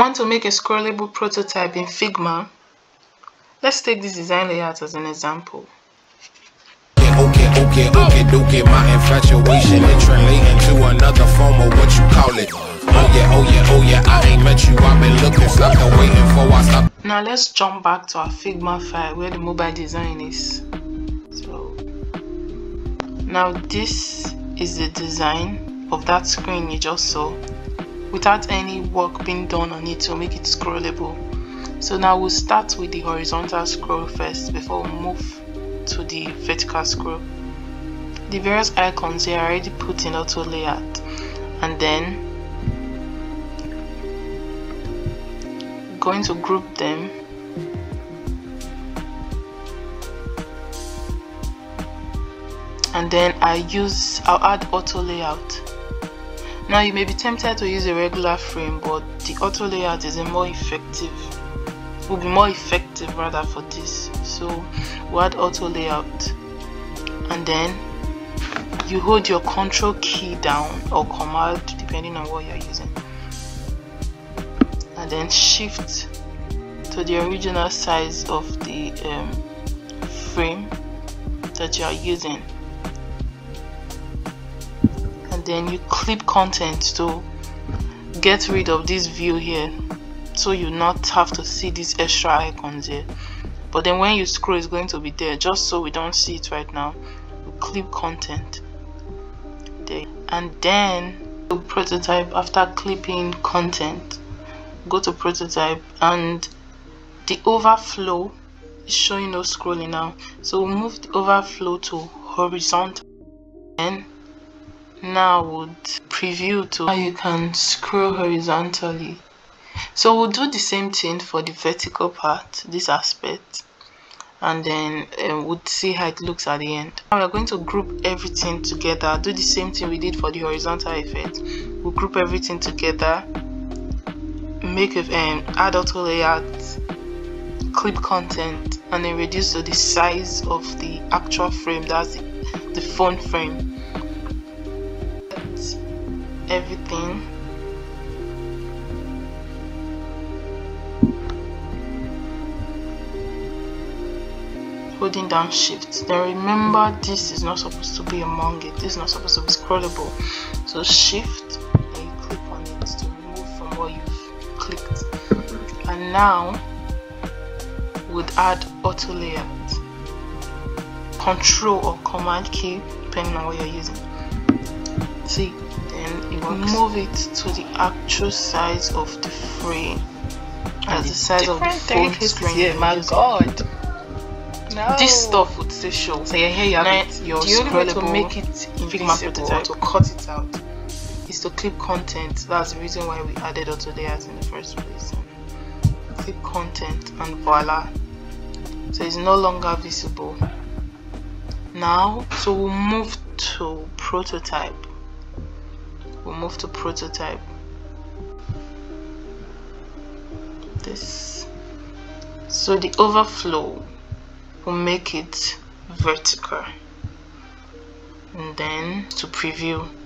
Want to make a scrollable prototype in Figma? Let's take this design layout as an example. Okay, my infatuation is translating to another form of what you call it. Oh yeah, I ain't met you, I've been looking, stuck and waiting for I stop. Now let's jump back to our Figma file where the mobile design is. So now this is the design of that screen you just saw, without any work being done on it to make it scrollable. So now we'll start with the horizontal scroll first before we move to the vertical scroll. The various icons here are already put in auto layout, and then going to group them and then I'll add auto layout. Now you may be tempted to use a regular frame, but the auto layout is will be more effective rather for this. So we'll add auto layout, and then you hold your control key down or command depending on what you're using, and then shift to the original size of the frame that you are using, and then you clip content to get rid of this view here, so you not have to see these extra icons here. But then when you scroll, it's going to be there. Just so we don't see it right now, we clip content there, and then to prototype. After clipping content, go to prototype, and the overflow is showing no scrolling now, so we'll move the overflow to horizontal, and now we'll preview to how you can scroll horizontally. So we'll do the same thing for the vertical part, this aspect, and then we'll see how it looks at the end. Now we're going to group everything together, do the same thing we did for the horizontal effect. We'll group everything together, make a add auto layout, clip content, and then reduce to the size of the actual frame, that's the phone frame. Everything, holding down shift. Then remember, this is not supposed to be among it, this is not supposed to be scrollable, so shift, then you click on it to remove from what you've clicked. And now would add auto layout, control or command key depending on what you're using. See, then you move it to the actual size of the frame, as the size of the phone screen. Yeah, my God. No. This stuff would still show. So here you have it. Your The only way to scrollable make it Figma invisible or prototype to cut it out is to clip content. That's the reason why we added auto layers in the first place. Clip content, and voila, so it's no longer visible now. So we'll move to prototype. This, so the overflow will make it vertical, and then to preview,